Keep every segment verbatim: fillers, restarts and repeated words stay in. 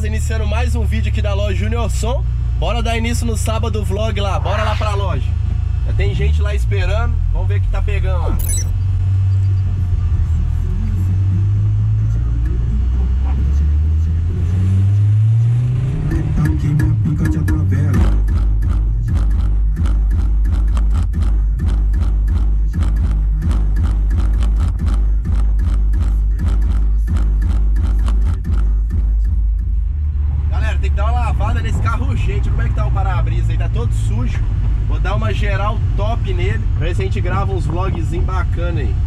beleza? Iniciando mais um vídeo aqui da loja Junior Som. Bora dar início no sábado vlog lá, bora lá pra loja. Já tem gente lá esperando, vamos ver o que tá pegando lá. Nesse carro urgente, como é que tá o para-brisa aí? Tá todo sujo. Vou dar uma geral top nele, pra ver se a gente grava uns vlogzinhos bacana aí.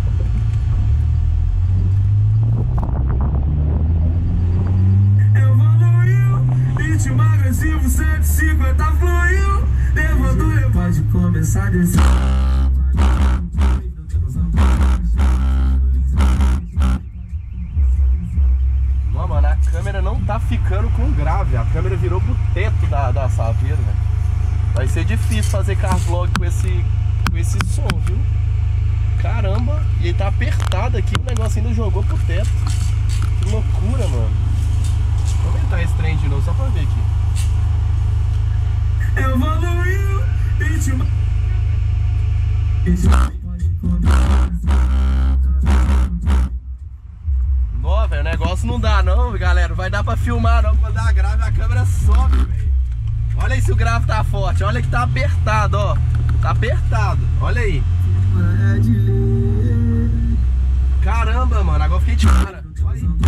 Evoluiu, ritmo agressivo, cento e cinquenta fluiu. Levando, pode começar a descer. Mano, a câmera não tá ficando com grave. A câmera virou pro teto da, da Saveiro, velho. Vai ser difícil fazer carvlog com esse, com esse som, viu? Caramba, e ele tá apertado aqui. O negócio ainda jogou pro teto. Que loucura, mano. Vou aumentar esse trem de novo só pra ver aqui. Evoluiu, ritmo. Ó, velho, o negócio não dá não, galera. Não vai dar pra filmar não. Quando dá grave a câmera sobe, velho. Olha aí se o grave tá forte. Olha que tá apertado, ó. Tá apertado, olha aí. Caramba, mano, agora fiquei de cara. Olha aí.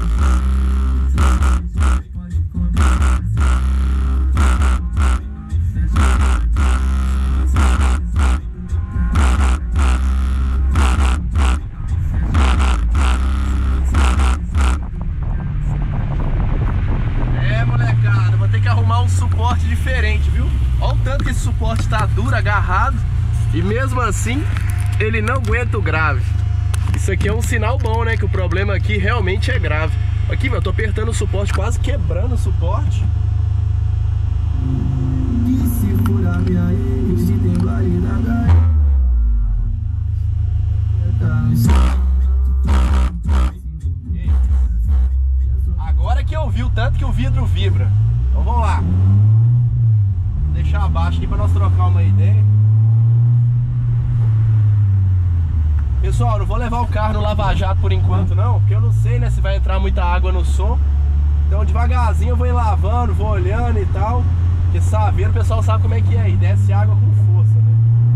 Um suporte diferente, viu? Olha o tanto que esse suporte tá duro, agarrado, e mesmo assim ele não aguenta o grave. Isso aqui é um sinal bom, né? Que o problema aqui realmente é grave. Aqui, meu, eu tô apertando o suporte, quase quebrando o suporte. Agora que eu vi o tanto que o vidro vibra. Então vamos lá. Vou deixar abaixo aqui para nós trocar uma ideia. Pessoal, não vou levar o carro no lava-jato por enquanto não, porque eu não sei, né, se vai entrar muita água no som. Então devagarzinho eu vou ir lavando, vou olhando e tal. Porque Saveiro o pessoal sabe como é que é, e desce água com força, né?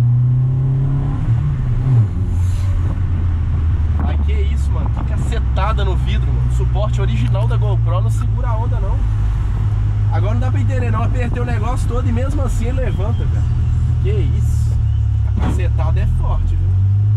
Ai, que isso, mano, que cacetada no vidro, mano. O suporte original da GoPro não segura a onda não. Agora não dá pra entender não, apertei o negócio todo e mesmo assim ele levanta, cara. Que isso. A cacetada é forte, viu?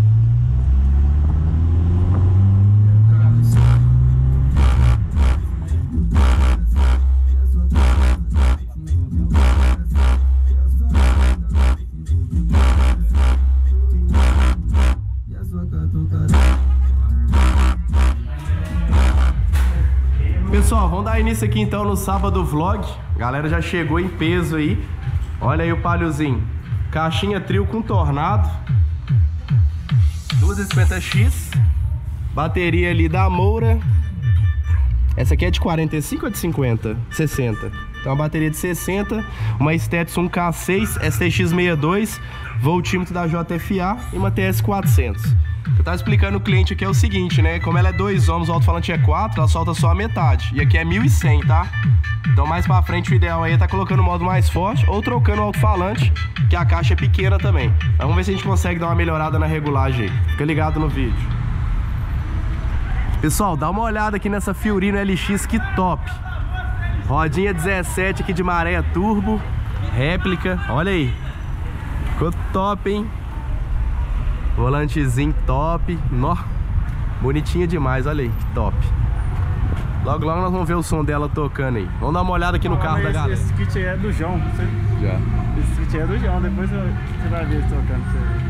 Pessoal, vamos dar início aqui então no sábado vlog. A galera já chegou em peso aí. Olha aí o paliozinho. Caixinha trio com tornado, duzentos e cinquenta X. Bateria ali da Moura. Essa aqui é de quarenta e cinco ou de cinquenta? sessenta. Então uma bateria de sessenta. Uma Stetson K seis S T X sessenta e dois, voltímetro da J F A e uma T S quatrocentos. Eu tava explicando o cliente aqui é o seguinte, né? Como ela é dois ohms, o alto-falante é quatro, ela solta só a metade. E aqui é mil e cem, tá? Então mais pra frente o ideal aí é tá colocando o modo mais forte ou trocando o alto-falante, que a caixa é pequena também. Então, vamos ver se a gente consegue dar uma melhorada na regulagem aí. Fica ligado no vídeo. Pessoal, dá uma olhada aqui nessa Fiorino L X, que top. Rodinha dezessete aqui de maré turbo, réplica, olha aí. Ficou top, hein? Volantezinho top. Nó, bonitinha demais, olha aí, que top. Logo, logo nós vamos ver o som dela tocando aí. Vamos dar uma olhada aqui no ah, carro da galera. Esse kit aí é do João, você... Já. Esse kit aí é do João, depois você vai ver ele tocando.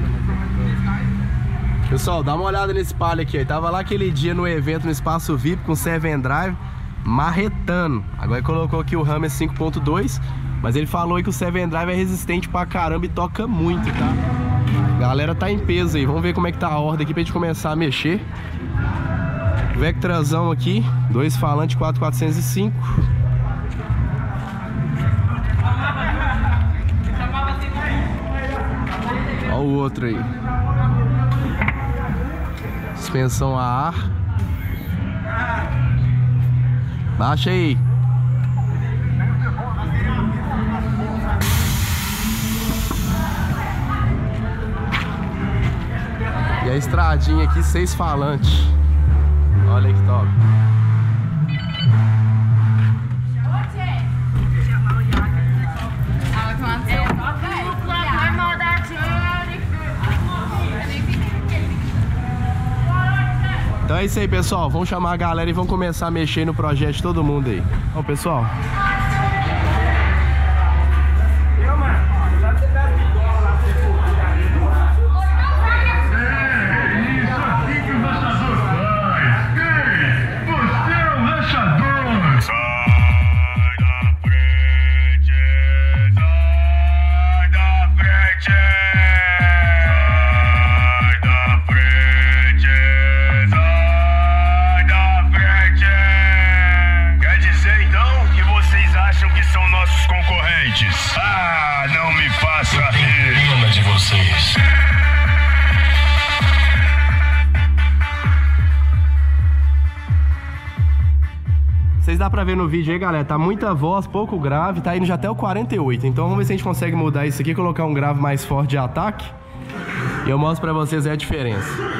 Você... Pessoal, dá uma olhada nesse palio aqui. Eu tava lá aquele dia no evento no Espaço V I P com Seven Drive, marretando. Agora ele colocou aqui o Hammer cinco ponto dois, mas ele falou que o Seven Drive é resistente pra caramba e toca muito, tá? Galera tá em peso aí, vamos ver como é que tá a ordem aqui pra gente começar a mexer. Vectrazão aqui, dois falantes, quatro quatrocentos e cinco. Olha o outro aí. Suspensão a ar. Baixa aí. E a estradinha aqui, seis falantes. Olha aí que top. Então é isso aí, pessoal. Vamos chamar a galera e vamos começar a mexer no projeto de todo mundo aí. Ó, pessoal. Ah, não me faça rir. Pena de vocês. Vocês dá pra ver no vídeo aí, galera, tá muita voz, pouco grave, tá indo já até o quarenta e oito. Então vamos ver se a gente consegue mudar isso aqui, colocar um grave mais forte de ataque. E eu mostro pra vocês aí a diferença.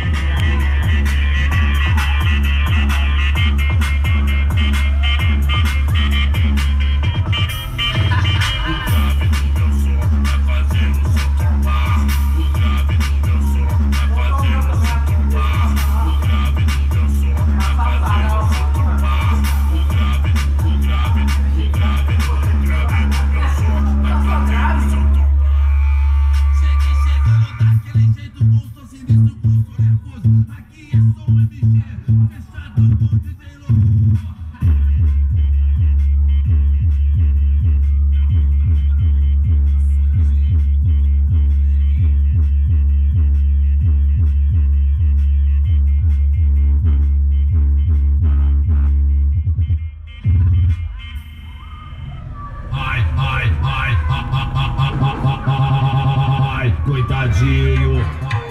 Coitadinho.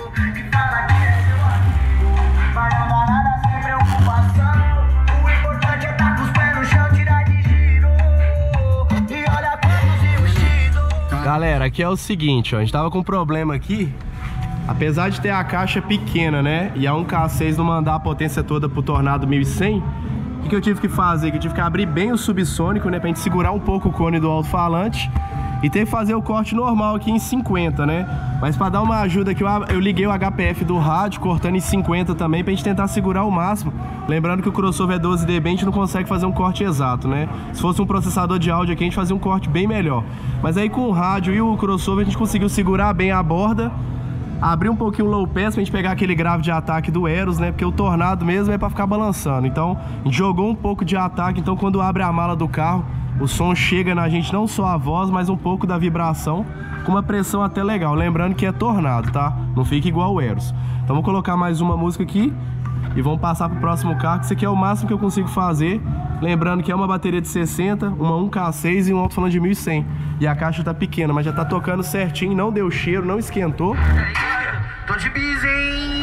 Vai andar nada sem preocupação. O importante é estar com os pés no chão, tirar de giro. E olha quantos investidos. Galera, aqui é o seguinte, ó, a gente tava com um problema aqui. Apesar de ter a caixa pequena, né, e a um K seis não mandar a potência toda pro Tornado mil e cem, o que, que eu tive que fazer? Que eu tive que abrir bem o subsônico, né, pra gente segurar um pouco o cone do alto-falante. E teve que fazer o corte normal aqui em cinquenta, né? Mas pra dar uma ajuda aqui, eu, eu liguei o H P F do rádio, cortando em cinquenta também, pra gente tentar segurar o máximo. Lembrando que o crossover é doze D B, a gente não consegue fazer um corte exato, né? Se fosse um processador de áudio aqui, a gente fazia um corte bem melhor. Mas aí com o rádio e o crossover, a gente conseguiu segurar bem a borda, abrir um pouquinho o low pass pra gente pegar aquele grave de ataque do Eros, né? Porque o Tornado mesmo é pra ficar balançando. Então, a gente jogou um pouco de ataque, então quando abre a mala do carro, o som chega na gente, não só a voz, mas um pouco da vibração, com uma pressão até legal. Lembrando que é Tornado, tá? Não fica igual o Eros. Então vou colocar mais uma música aqui e vamos passar pro próximo carro, que isso aqui é o máximo que eu consigo fazer. Lembrando que é uma bateria de sessenta, uma um K seis e um alto-falante de mil e cem. E a caixa tá pequena, mas já tá tocando certinho, não deu cheiro, não esquentou. Tô de bis, hein?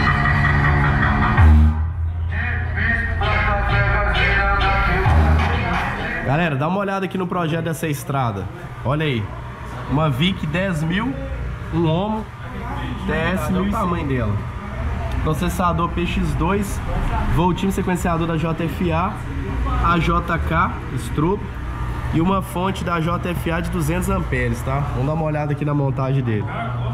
Galera, dá uma olhada aqui no projeto dessa estrada. Olha aí, uma Vic dez mil, um Homo T S, olha o tamanho dela. Processador P X dois, voltinho sequenciador da J F A, A J K, strobo, e uma fonte da J F A de duzentos amperes, tá? Vamos dar uma olhada aqui na montagem dele.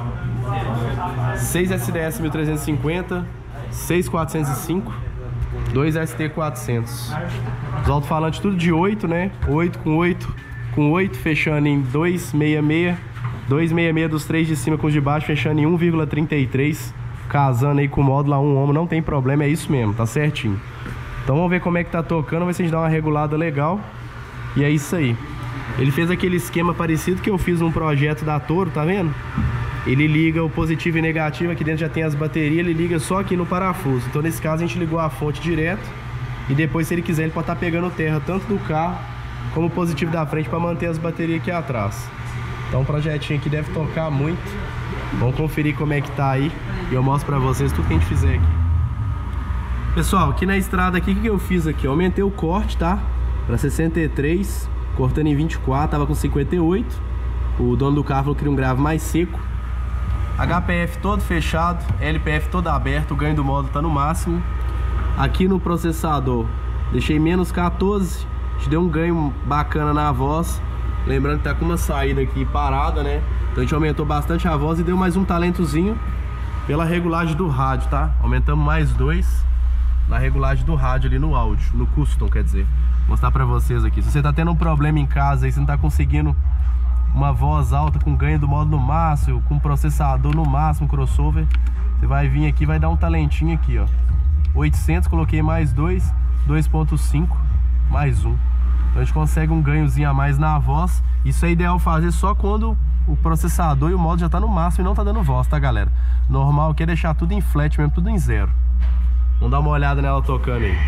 seis S D S mil trezentos e cinquenta, seis quatrocentos e cinco, dois S T quatrocentos. Os alto-falantes tudo de oito, né? oito com oito, com oito, fechando em dois sessenta e seis. dois sessenta e seis dos três de cima com os de baixo, fechando em um vírgula trinta e três. Casando aí com o módulo A um Homo, não tem problema, é isso mesmo, tá certinho. Então vamos ver como é que tá tocando, vamos ver se a gente dá uma regulada legal. E é isso aí. Ele fez aquele esquema parecido que eu fiz num projeto da Toro, tá vendo? ele liga o positivo e negativo, aqui dentro já tem as baterias, ele liga só aqui no parafuso. Então nesse caso a gente ligou a fonte direto e depois, se ele quiser, ele pode estar pegando terra tanto do carro como o positivo da frente para manter as baterias aqui atrás. Então o projetinho aqui deve tocar muito. Vamos conferir como é que tá aí e eu mostro pra vocês tudo que a gente fizer aqui. Pessoal, aqui na estrada aqui, o que eu fiz aqui? Eu aumentei o corte, tá? Pra sessenta e três, cortando em vinte e quatro, tava com cinquenta e oito. O dono do carro falou que queria um grave mais seco. H P F todo fechado, L P F todo aberto, o ganho do módulo tá no máximo. Aqui no processador, deixei menos quatorze, te deu um ganho bacana na voz. Lembrando que tá com uma saída aqui parada, né? Então a gente aumentou bastante a voz e deu mais um talentozinho pela regulagem do rádio, tá? Aumentamos mais dois na regulagem do rádio ali no áudio, no custom, quer dizer. Vou mostrar pra vocês aqui. Se você tá tendo um problema em casa aí, você não tá conseguindo uma voz alta com ganho do módulo no máximo, com processador no máximo, crossover, você vai vir aqui, vai dar um talentinho aqui, ó. oitocentos, coloquei mais dois, dois ponto cinco, mais um. Então a gente consegue um ganhozinho a mais na voz. Isso é ideal fazer só quando o processador e o módulo já tá no máximo e não tá dando voz, tá, galera? Normal aqui é deixar tudo em flat mesmo, tudo em zero. Vamos dar uma olhada nela tocando aí.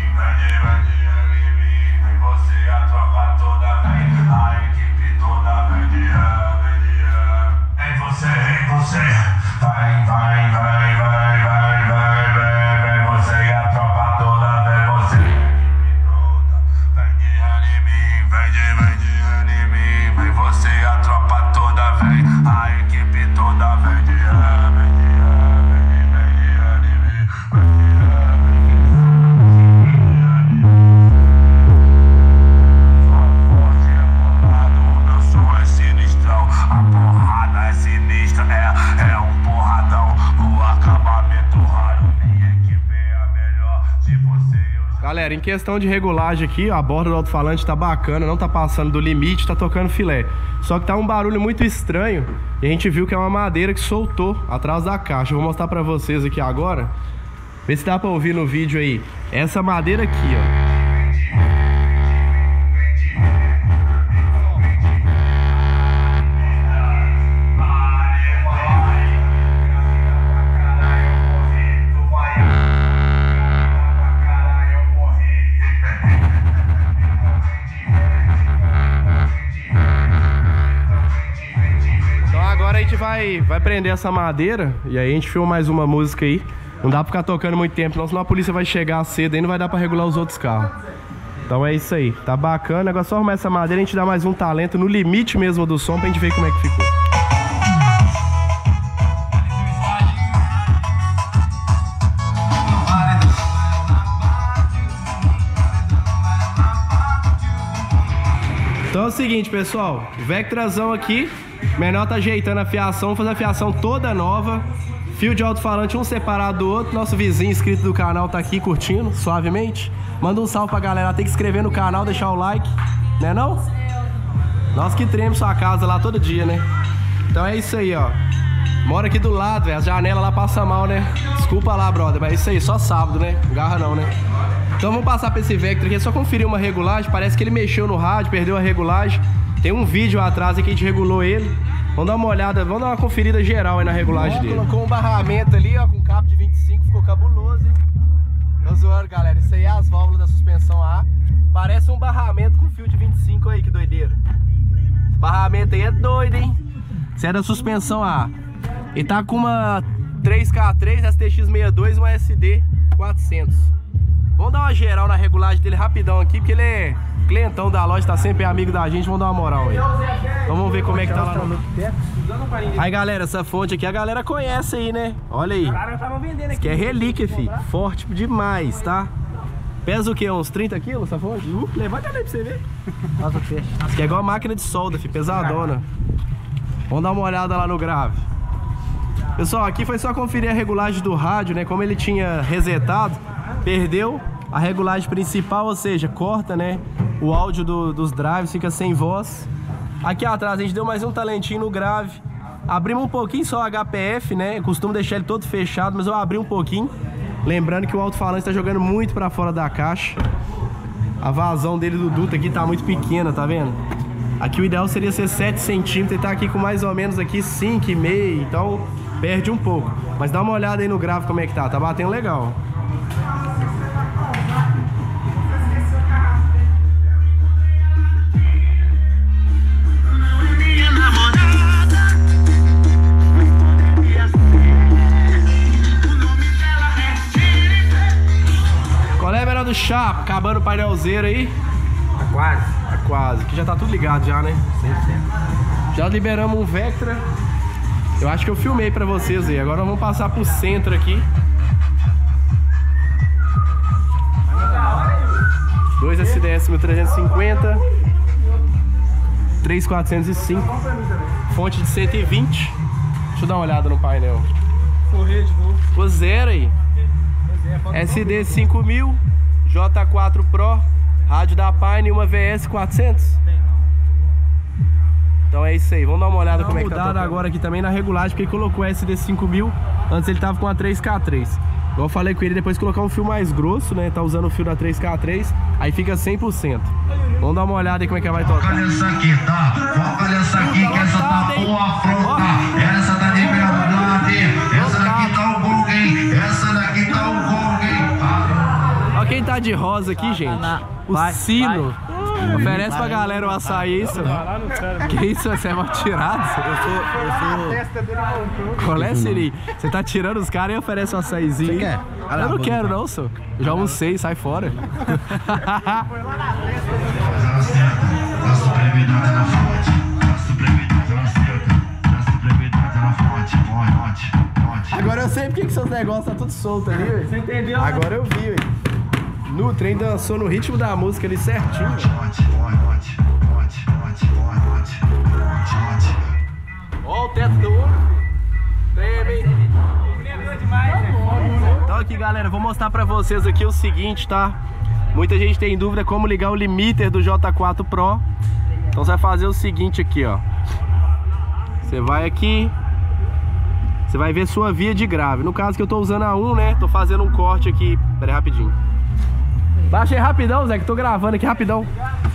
Vai, vai, vai, vai, vai, vai, vai, vai, você é a tropa toda, vem você, equipe toda, vem de anime, vem de, vem de anime, vem você é a tropa toda, vem, a equipe toda, vem de, vem de, vem de, vem de anime, vem de anime, forte é bolado, meu som é sinistrão, a porrada é sinistra, é, é um Galera, em questão de regulagem aqui, a borda do alto-falante tá bacana, não tá passando do limite, tá tocando filé. Só que tá um barulho muito estranho e a gente viu que é uma madeira que soltou atrás da caixa. Eu vou mostrar pra vocês aqui agora, ver se dá pra ouvir no vídeo aí. Essa madeira aqui, ó. Vai, vai prender essa madeira e aí a gente filma mais uma música aí. Não dá pra ficar tocando muito tempo, não, senão a polícia vai chegar cedo e não vai dar pra regular os outros carros. Então é isso aí, tá bacana. Agora é só arrumar essa madeira e a gente dá mais um talento no limite mesmo do som pra gente ver como é que ficou. Então é o seguinte, pessoal, o Vectrazão aqui, o menor tá ajeitando a fiação, fazer a fiação toda nova. Fio de alto-falante um separado do outro. Nosso vizinho inscrito do canal tá aqui curtindo, suavemente. Manda um salve pra galera, tem que se inscrever no canal, deixar o like, né não? Nós que tremos sua casa lá todo dia, né? Então é isso aí, ó. Mora aqui do lado, velho, as janelas lá passam mal, né? Desculpa lá, brother, mas é isso aí, só sábado, né? Garra não, né? Então vamos passar pra esse Vectra aqui, é só conferir uma regulagem. Parece que ele mexeu no rádio, perdeu a regulagem. Tem um vídeo atrás aqui que a gente regulou ele. Vamos dar uma olhada, vamos dar uma conferida geral aí na regulagem dele. Colocou um barramento ali, ó, com cabo de vinte e cinco, ficou cabuloso, hein? Tô zoando, galera, isso aí é as válvulas da suspensão A. Parece um barramento com fio de vinte e cinco aí, que doideira. Esse barramento aí é doido, hein? Isso é da suspensão A. Ele tá com uma três K três, S T X sessenta e dois e uma S D quatrocentos. Vamos dar uma geral na regulagem dele rapidão aqui, porque ele é clientão da loja, tá sempre amigo da gente, vamos dar uma moral aí. Então vamos ver como é que tá lá no... Aí, galera, essa fonte aqui a galera conhece aí, né? Olha aí. Isso aqui é relíquia, fi. Forte demais, tá? Pesa o quê? Uns trinta quilos essa fonte? Uh, levanta ali pra você ver. Faz o teste. Isso aqui é igual a máquina de solda, fi. Pesadona. Vamos dar uma olhada lá no grave. Pessoal, aqui foi só conferir a regulagem do rádio, né? Como ele tinha resetado, perdeu a regulagem principal, ou seja, corta, né, o áudio do, dos drives, fica sem voz. Aqui atrás a gente deu mais um talentinho no grave. Abrimos um pouquinho só o H P F, né? Eu costumo deixar ele todo fechado, mas eu abri um pouquinho. Lembrando que o alto-falante está jogando muito para fora da caixa. A vazão dele do duto aqui tá muito pequena, tá vendo? Aqui o ideal seria ser sete centímetros e tá aqui com mais ou menos aqui cinco e meio, então perde um pouco. Mas dá uma olhada aí no grave como é que tá, tá batendo legal. Qual é, melhor do Chapa? Acabando o painelzeiro aí? Tá quase. Tá quase, aqui já tá tudo ligado já, né? cem por cento. Já liberamos um Vectra. Eu acho que eu filmei pra vocês aí. Agora vamos passar pro centro aqui. dois S D S mil trezentos e cinquenta. três mil quatrocentos e cinco. Fonte de cento e vinte. Deixa eu dar uma olhada no painel. Correr de novo. Ficou zero aí. S D cinco mil. J quatro Pro. Rádio da Pine e uma V S quatrocentos. Então é isso aí, vamos dar uma olhada como é que tá tocando. Agora aqui também na regulagem, porque ele colocou S D cinco mil, antes ele tava com a três K três. Igual eu falei com ele, depois colocar um fio mais grosso, né, tá usando o fio da três K três, aí fica cem por cento. Vamos dar uma olhada aí como é que vai tocar. Foca nessa aqui, tá? Foca nessa aqui, que essa tá uma afronta. Essa tá de verdade. Essa daqui tá o gong, hein? Essa daqui tá o gong, hein? Ó quem tá de rosa aqui, gente. O Vai, Sino. Oferece pra galera o açaí, isso. Que isso, você é mal tirado? Eu sou. Eu sou. Qual é, Siri? Você tá tirando os caras e oferece um açaizinho. Você quer? Eu não quero não, só. Eu já almocei, sai fora. A supremidade na fonte. A supremidade na certa. A supremidade na fonte. Fonte, fonte. Agora eu sei porque que seus negócios tá tudo solto ali, velho. Você entendeu? Agora eu vi, velho. No trem dançou no ritmo da música ali certinho. Fonte, fonte, fonte, fonte, fonte, fonte, fonte. Ó o teto do olho. Treme. Então aqui, galera, vou mostrar pra vocês aqui o seguinte, tá? Muita gente tem dúvida como ligar o limiter do J quatro Pro. Então você vai fazer o seguinte aqui, ó. Você vai aqui. Você vai ver sua via de grave. No caso que eu tô usando a um, né? Tô fazendo um corte aqui. Pera aí, rapidinho. Baixei rapidão, Zé, que tô gravando aqui rapidão.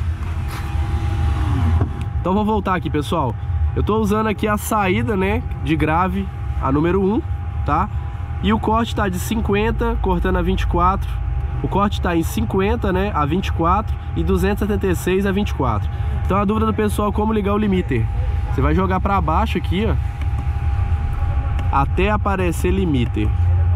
Então vou voltar aqui, pessoal. Eu tô usando aqui a saída, né, de grave, a número um, tá? E o corte tá de cinquenta, cortando a vinte e quatro. O corte tá em cinquenta, né, a vinte e quatro e duzentos e setenta e seis a vinte e quatro. Então a dúvida do pessoal é como ligar o limiter. Você vai jogar pra baixo aqui, ó, até aparecer limiter.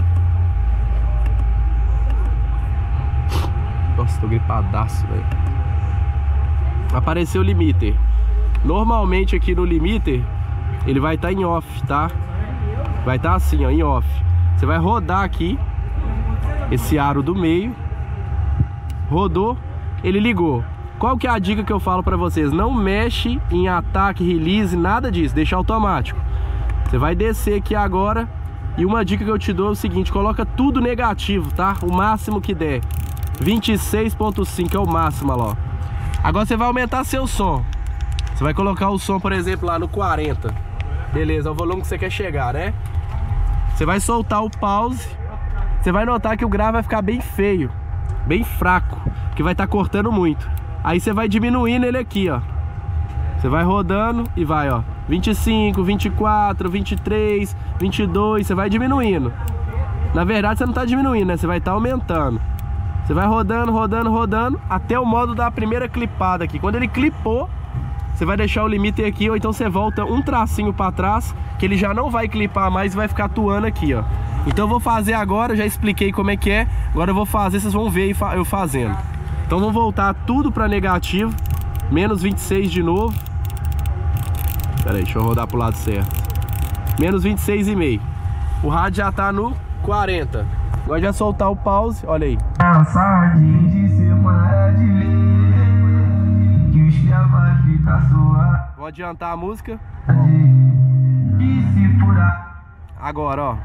Nossa, tô gripadaço, velho. Apareceu o limiter. Normalmente aqui no limiter ele vai estar tá em off, tá? Vai estar tá assim, ó, em off. Você vai rodar aqui esse aro do meio. Rodou, ele ligou. Qual que é a dica que eu falo pra vocês? Não mexe em ataque, release, nada disso. Deixa automático. Você vai descer aqui agora. E uma dica que eu te dou é o seguinte: coloca tudo negativo, tá? O máximo que der. vinte e seis ponto cinco é o máximo, ó. Agora você vai aumentar seu som. Você vai colocar o som, por exemplo, lá no quarenta. Beleza, é o volume que você quer chegar, né? Você vai soltar o pause. Você vai notar que o grave vai ficar bem feio, bem fraco, que vai estar cortando muito. Aí você vai diminuindo ele aqui, ó. Você vai rodando e vai, ó, vinte e cinco, vinte e quatro, vinte e três, vinte e dois. Você vai diminuindo. Na verdade você não tá diminuindo, né? Você vai estar aumentando. Você vai rodando, rodando, rodando até o modo da primeira clipada aqui. Quando ele clipou, você vai deixar o limiter aqui, ou então você volta um tracinho para trás, que ele já não vai clipar mais e vai ficar atuando aqui, ó. Então eu vou fazer agora, eu já expliquei como é que é. Agora eu vou fazer, vocês vão ver eu fazendo. Então vamos voltar tudo para negativo. Menos vinte e seis de novo. Pera aí, deixa eu rodar pro lado certo. Menos vinte e seis e meio. O rádio já tá no quarenta. Agora já soltar o pause, olha aí. Vou adiantar a música. Agora, ó.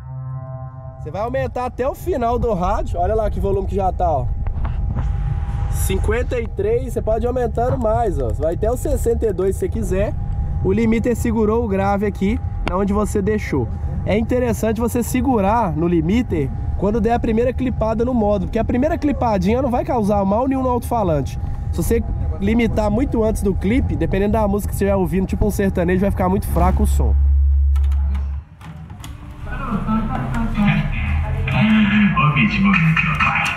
Você vai aumentar até o final do rádio. Olha lá que volume que já tá, ó. cinquenta e três, você pode ir aumentando mais, ó. Vai até o sessenta e dois se você quiser. O limiter segurou o grave aqui, onde você deixou. É interessante você segurar no limiter quando der a primeira clipada no módulo, porque a primeira clipadinha não vai causar mal nenhum no alto-falante. Se você limitar muito antes do clipe, dependendo da música que você estiver ouvindo, tipo um sertanejo, vai ficar muito fraco o som. Ô, Pitch, vai.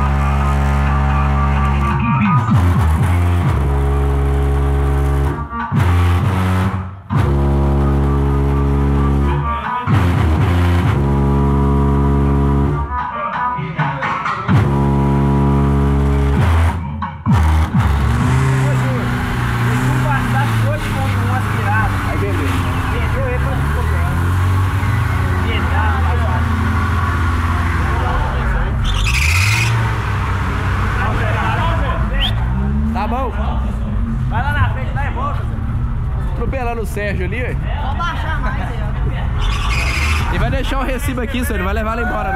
O Sérgio ali, ué. Vou baixar mais aí, ó. Ele vai deixar o recibo aqui, senhor. Ele não vai levar ela embora,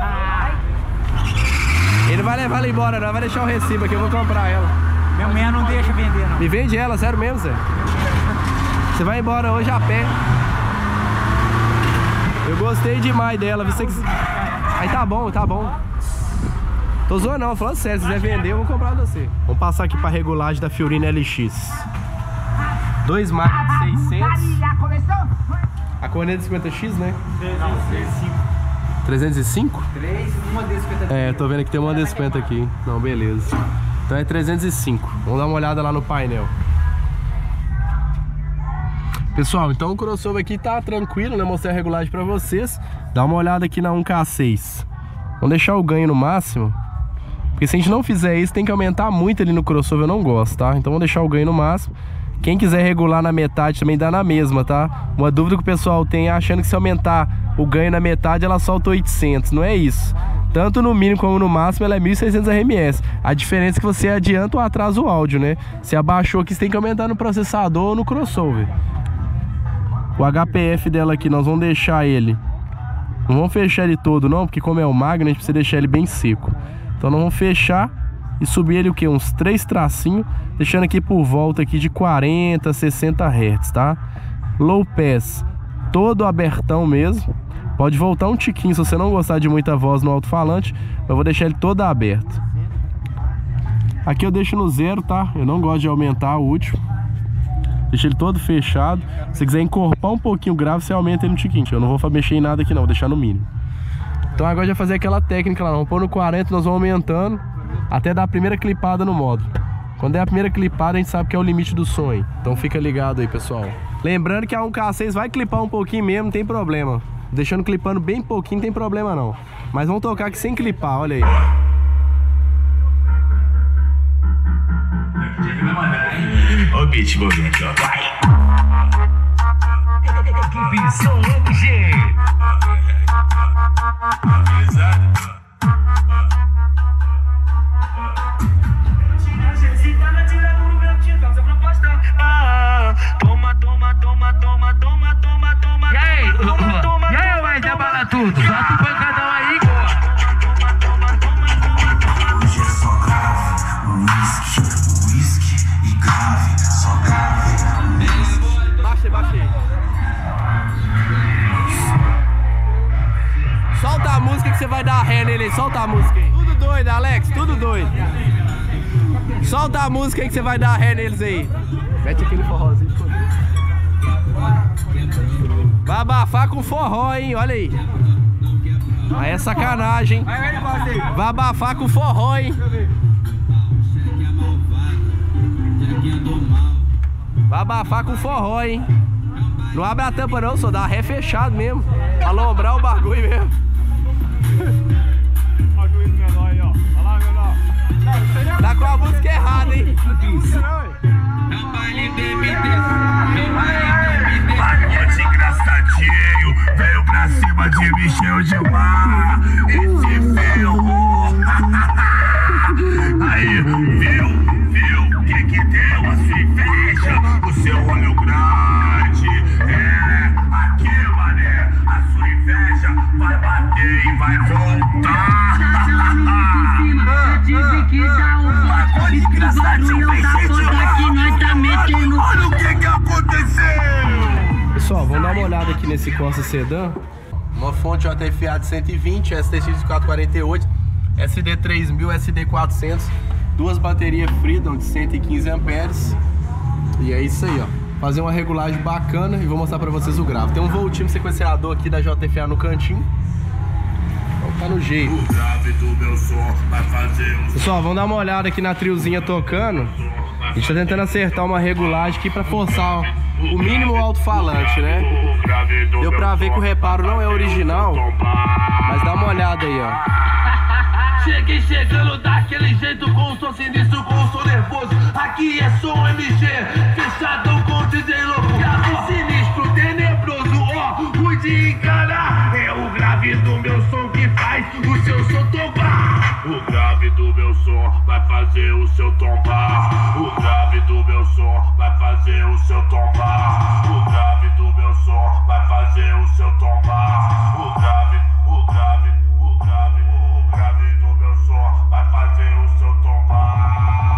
não. Ele não vai levar ela embora, não. Vai deixar o recibo aqui, eu vou comprar ela. Minha mulher não deixa vender, não. Me vende ela, sério mesmo, Zé. Você vai embora hoje a pé. Eu gostei demais dela. Você que... Aí tá bom, tá bom. Tô zoando não, falando sério. Se quiser vender, eu vou comprar de você. Vamos passar aqui pra regulagem da Fiorino L X. Dois marcas de seiscentos. A corneta de cinquenta X, né? trezentos e cinco. três, uma de cinquenta. É, tô vendo que tem uma de cinquenta aqui. Não, beleza. Então é trezentos e cinco. Vamos dar uma olhada lá no painel. Pessoal, então o crossover aqui tá tranquilo, né? Mostrei a regulagem pra vocês. Dá uma olhada aqui na um K seis. Vamos deixar o ganho no máximo. Porque se a gente não fizer isso, tem que aumentar muito ali no crossover. Eu não gosto, tá? Então vamos deixar o ganho no máximo. Quem quiser regular na metade também dá na mesma, tá? Uma dúvida que o pessoal tem é achando que se aumentar o ganho na metade ela solta oitocentos. Não é isso. Tanto no mínimo como no máximo ela é mil e seiscentos R M S. A diferença é que você adianta ou atrasa o áudio, né? Se abaixou aqui, você tem que aumentar no processador ou no crossover. O H P F dela aqui, nós vamos deixar ele... Não vamos fechar ele todo não, porque como é o Magno, a gente precisa deixar ele bem seco. Então nós vamos fechar e subir ele o que? Uns três tracinhos, deixando aqui por volta aqui de quarenta, sessenta hertz, tá? Low pass, todo abertão mesmo. Pode voltar um tiquinho se você não gostar de muita voz no alto-falante. Eu vou deixar ele todo aberto. Aqui eu deixo no zero, tá? Eu não gosto de aumentar o último. Deixa ele todo fechado. Se você quiser encorpar um pouquinho o grave, você aumenta ele um tiquinho. Eu não vou mexer em nada aqui não, vou deixar no mínimo. Então agora já fazer aquela técnica lá, vamos pôr no quarenta, nós vamos aumentando até dar a primeira clipada no módulo. Quando é a primeira clipada, a gente sabe que é o limite do som aí. Então fica ligado aí, pessoal. Lembrando que a um K seis vai clipar um pouquinho mesmo, não tem problema. Deixando clipando bem pouquinho, não tem problema não. Mas vamos tocar aqui sem clipar, olha aí. Ô, Pitch, vou vir aqui, ó. Vai! Som M G. Toma, toma, toma, toma, toma, toma, toma. E aí, e aí, vai abala tudo. Solta o pancadão aí, Hoje é só grave, whisky, whisky e grave, só grave. Baixa aí, baixa aí. Solta a música que você vai dar ré nele aí, solta a música aí. Tudo doido, Alex, tudo doido. Solta a música aí que você vai dar ré neles aí. Mete aquele forrozinho. Vai abafar com forró, hein, olha aí. Aí é sacanagem, hein. Vai abafar com forró, hein. Vai abafar com forró, hein. Não abre a tampa não, só dá ré fechado mesmo. Alombrar o bagulho mesmo. Olha o juiz menor aí, ó. Olha lá, menor. Tá com a música errada, hein. Pacote engraçadinho, veio pra cima de mim cheio de mar. Esse ferro. Aí, viu, viu, o que que deu a sua inveja? O seu olho grande, é, aqui, mané, a sua inveja vai bater e vai voltar. Pacote Pessoal, vamos dar uma olhada aqui nesse Corsa Sedan. Uma fonte J F A de cento e vinte, S T X quatrocentos e quarenta e oito, S D três mil, S D quatrocentos, duas baterias Freedom de cento e quinze amperes. E é isso aí, ó. Fazer uma regulagem bacana e vou mostrar pra vocês o grave. Tem um voltímetro sequenciador aqui da J F A no cantinho. Então tá no jeito. Pessoal, vamos dar uma olhada aqui na triozinha tocando. A gente tá tentando acertar uma regulagem aqui pra forçar o mínimo alto-falante, né? Deu pra ver que o reparo não é original, mas dá uma olhada aí, ó. Cheguei chegando daquele jeito, com o som sinistro, com o som nervoso. Aqui é som M G, fechadão com D J louco. Grave sinistro, tenebroso, ó, ruim de encarar. É o grave do meu som que faz o seu som tombar. O grave do meu som vai fazer o seu tombar. O grave do meu som vai fazer o seu tombar. O grave do meu som vai fazer o seu tombar. O grave, o grave, o grave, o grave do meu som vai fazer o seu tombar.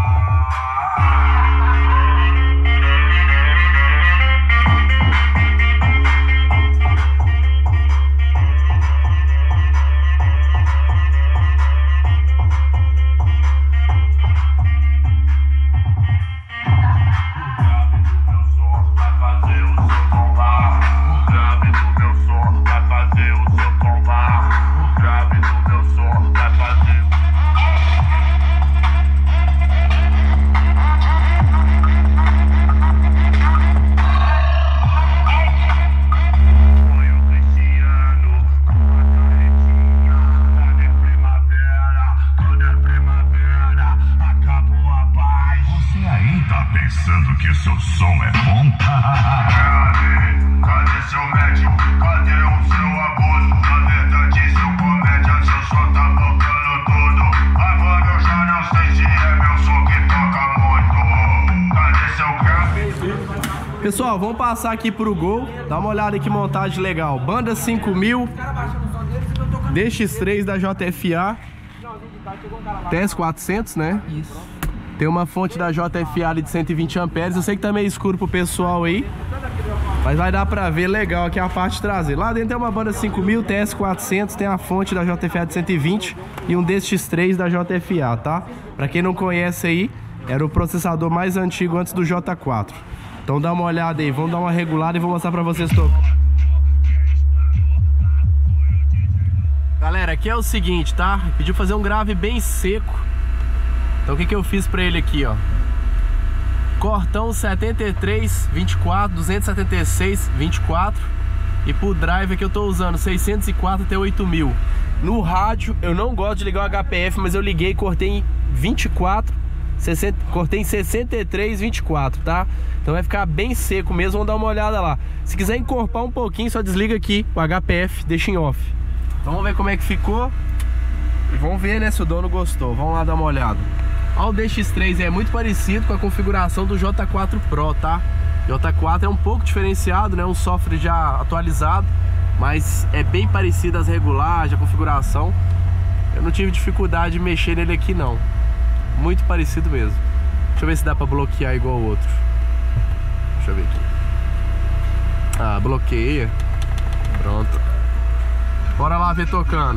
Pensando que seu som é bom? Cadê? Cadê seu médico? Cadê o seu abuso? Na verdade, seu comédia, seu som tá tocando tudo. Agora eu já não sei se é meu som que toca muito. Cadê seu grave? Pessoal, vamos passar aqui pro Gol. Dá uma olhada aqui, montagem legal. Banda cinco mil, D X três da J F A, T S quatrocentos, né? Isso. Tem uma fonte da J F A ali de cento e vinte amperes. Eu sei que tá meio escuro pro pessoal aí, mas vai dar pra ver legal aqui a parte traseira. Lá dentro tem uma banda cinco mil, T S quatrocentos, tem a fonte da J F A de cento e vinte e um D X três da J F A, tá? Pra quem não conhece aí, era o processador mais antigo antes do J quatro. Então dá uma olhada aí, vamos dar uma regulada e vou mostrar pra vocês tocar. Galera, aqui é o seguinte, tá? Pediu fazer um grave bem seco. Então o que que eu fiz pra ele aqui, ó? Cortão setenta e três, vinte e quatro, duzentos e setenta e seis, vinte e quatro. E pro drive aqui eu tô usando seiscentos e quatro até oito mil. No rádio eu não gosto de ligar o H P F, mas eu liguei e cortei em vinte e quatro, sessenta, cortei em sessenta e três, vinte e quatro, tá? Então vai ficar bem seco mesmo, vamos dar uma olhada lá. Se quiser encorpar um pouquinho, só desliga aqui o H P F, deixa em off. Então vamos ver como é que ficou. E vamos ver, né, se o dono gostou. Vamos lá dar uma olhada. Ó, o D X três é muito parecido com a configuração do J quatro Pro, tá? J quatro é um pouco diferenciado, né? Um software já atualizado, mas é bem parecido as regulagens, a configuração. Eu não tive dificuldade de mexer nele aqui, não. Muito parecido mesmo. Deixa eu ver se dá pra bloquear igual o outro. Deixa eu ver aqui. Ah, bloqueia. Pronto. Bora lá ver tocando.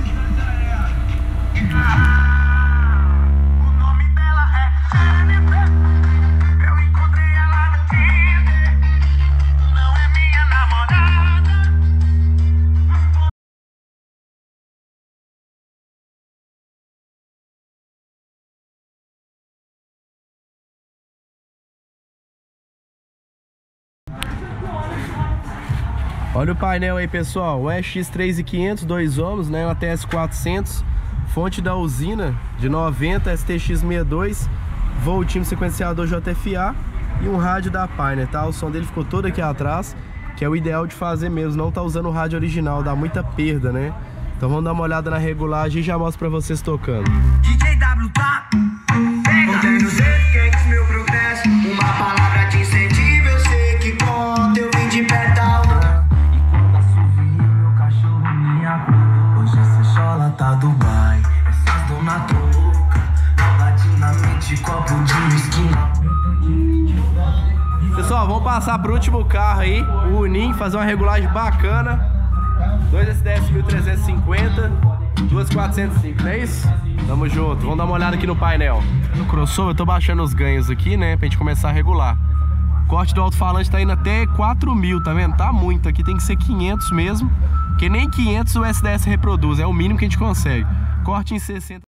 Olha o painel aí, pessoal, o E X três mil e quinhentos, dois ohms, né, uma T S quatrocentos, fonte da usina de noventa, S T X sessenta e dois, voltímetro sequenciador J F A e um rádio da Pioneer, tá? O som dele ficou todo aqui atrás, que é o ideal de fazer mesmo, não tá usando o rádio original, dá muita perda, né? Então vamos dar uma olhada na regulagem e já mostro pra vocês tocando. D J W tá contendo cento mil progresso, uma palavra de incentivo, eu sei que conta, eu vim de pedal. E quando assovio, meu cachorro me acuda. Hoje essa chola tá Dubai, essas dona touca, roda dinamite, copo de whisky. Pessoal, ó, vamos passar pro último carro aí, o Unim, fazer uma regulagem bacana. dois S D S mil trezentos e cinquenta, dois quatrocentos e cinco, não é isso? Tamo junto, vamos dar uma olhada aqui no painel. No crossover eu tô baixando os ganhos aqui, né, pra gente começar a regular. O corte do alto-falante tá indo até quatro mil, tá vendo? Tá muito, aqui tem que ser quinhentos mesmo, porque nem quinhentos o S D S reproduz, é o mínimo que a gente consegue. Corte em sessenta.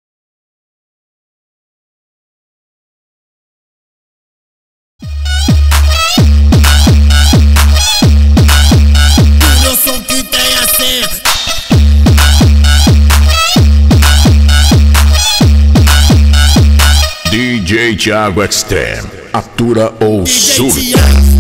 Eu sou que tem a senha. D J Thiago Extreme, atura ou surta. D J Thiago.